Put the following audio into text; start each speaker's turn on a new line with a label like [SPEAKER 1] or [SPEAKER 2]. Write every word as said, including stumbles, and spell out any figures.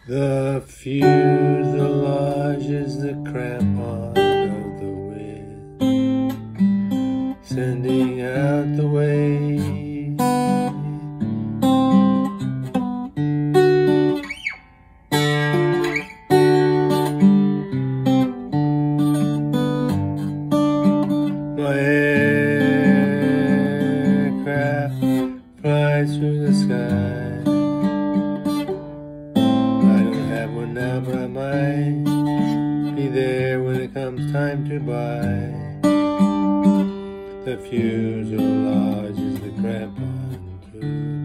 [SPEAKER 1] The fuselage is the crampon of the wind, sending out the wave. My aircraft flies through the sky. Now, but I might be there when it comes time to buy. The fuselage is the crampon too.